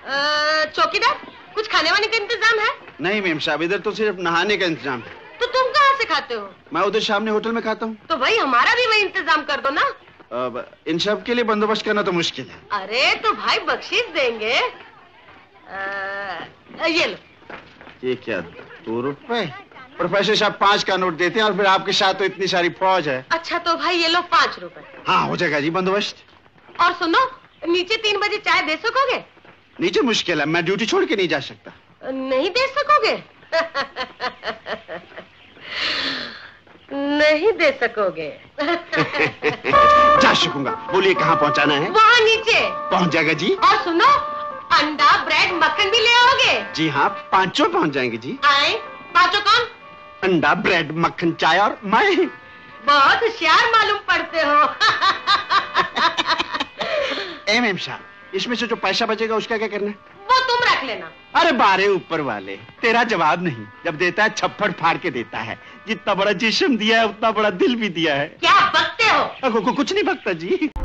चौकीदार, कुछ खाने वाने का इंतजाम है? नहीं मेम साहब, इधर तो सिर्फ नहाने का इंतजाम है। तो तुम कहाँ से खाते हो? मैं उधर सामने होटल में खाता हूँ। तो भाई हमारा भी वही इंतजाम कर दो ना। अब इन सब के लिए बंदोबस्त करना तो मुश्किल है। अरे तो भाई बख्शीश देंगे। ये लो। ये क्या 2 रुपए? प्रोफेसर साहब 5 का नोट देते हैं और फिर आपके साथ तो इतनी सारी फौज है। अच्छा तो भाई ये लो 5 रुपए। हाँ हो जाएगा जी बंदोबस्त। और सुनो, नीचे 3 बजे चाय दे सकोगे? नीचे मुश्किल है, मैं ड्यूटी छोड़ के नहीं जा सकता। नहीं दे सकोगे? नहीं दे सकोगे। जा सकूंगा। बोलिए कहाँ पहुँचाना है? वहाँ नीचे। पहुँच जाएगा जी। और सुनो, अंडा ब्रेड मक्खन भी ले आओगे? जी हाँ, 5 पहुँच जाएंगे जी। आए 5 कौन? अंडा ब्रेड मक्खन चाय और मैं। बहुत होशियार मालूम पड़ते हो। एम साहब, इसमें से जो पैसा बचेगा उसका क्या करना है? वो तुम रख लेना। अरे बारे ऊपर वाले, तेरा जवाब नहीं। जब देता है छप्पड़ फाड़ के देता है। जितना बड़ा जिस्म दिया है उतना बड़ा दिल भी दिया है। क्या बकते हो? कुछ नहीं बकता जी।